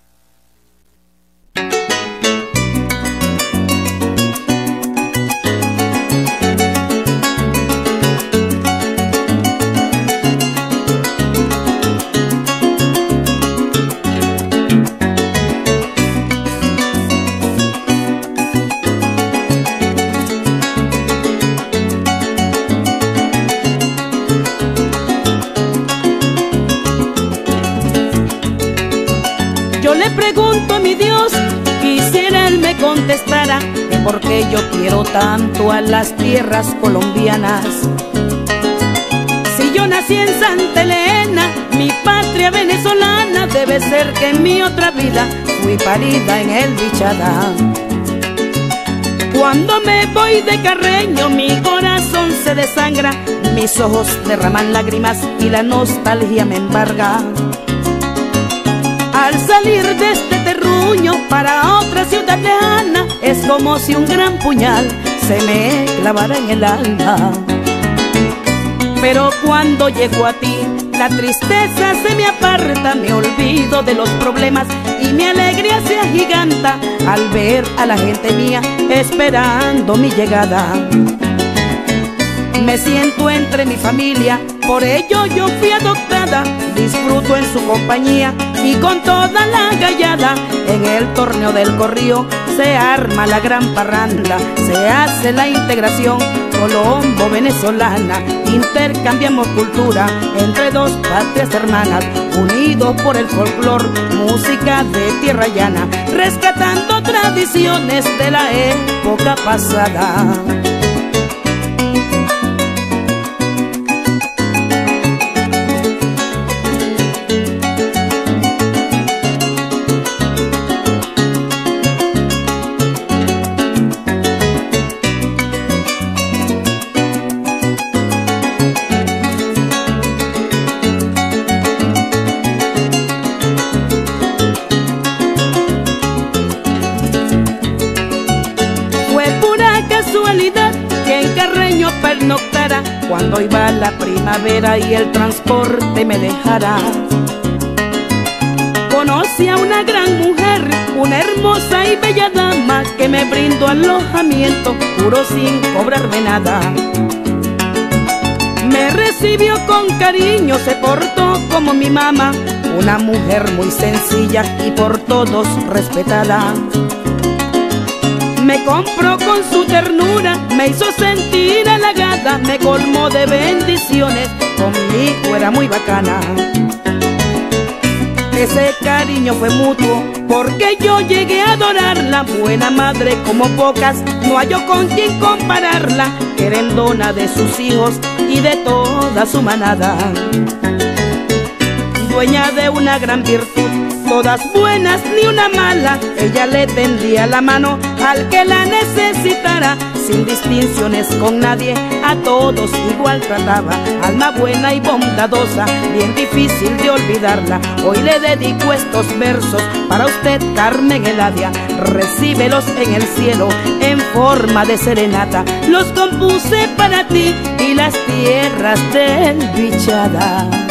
Yo le pregunto a mi Dios, quisiera Él me contestara que por qué yo quiero tanto a las tierras colombianas. Si yo nací en Santa Elena, mi patria venezolana, debe ser que en mi otra vida fui parida en el Bichada. Cuando me voy de Carreño, mi corazón se desangra, mis ojos derraman lágrimas y la nostalgia me embarga. Al salir de este terruño para otra ciudad lejana, es como si un gran puñal se me clavara en el alma. Pero cuando llego a ti, la tristeza se me aparta, me olvido de los problemas y mi alegría se agiganta al ver a la gente mía esperando mi llegada. Me siento entre mi familia, por ello yo fui adoptada, disfruto en su compañía y con toda la gallada. En el torneo del corrío se arma la gran parranda, se hace la integración colombo-venezolana, intercambiamos cultura entre dos patrias hermanas, unidos por el folclor, música de tierra llana, rescatando tradiciones de la época pasada. Que en Carreño pernoctara cuando iba la primavera y el transporte me dejara. Conocí a una gran mujer, una hermosa y bella dama que me brindó alojamiento puro sin cobrarme nada. Me recibió con cariño, se portó como mi mamá, una mujer muy sencilla y por todos respetada. Me compró con su ternura, me hizo sentir halagada, me colmó de bendiciones, conmigo era muy bacana. Ese cariño fue mutuo, porque yo llegué a adorarla, buena madre como pocas, no halló con quien compararla, querendona de sus hijos y de toda su manada. Dueña de una gran virtud, todas buenas ni una mala, ella le tendía la mano al que la necesitara, sin distinciones con nadie, a todos igual trataba, alma buena y bondadosa, bien difícil de olvidarla. Hoy le dedico estos versos para usted, Carmen Eladia, recíbelos en el cielo en forma de serenata, los compuse para ti y las tierras del Bichada.